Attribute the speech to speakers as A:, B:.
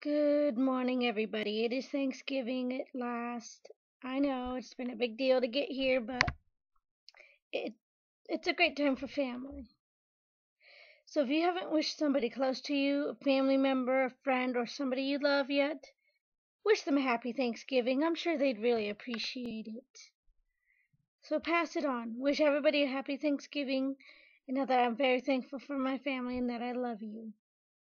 A: Good morning, everybody. It is Thanksgiving at last. I know it's been a big deal to get here, but it it's a great time for family. So if you haven't wished somebody close to you, a family member, a friend, or somebody you love yet, wish them a happy Thanksgiving. I'm sure they'd really appreciate it. So pass it on. Wish everybody a happy Thanksgiving and know that I'm very thankful for my family and that I love you.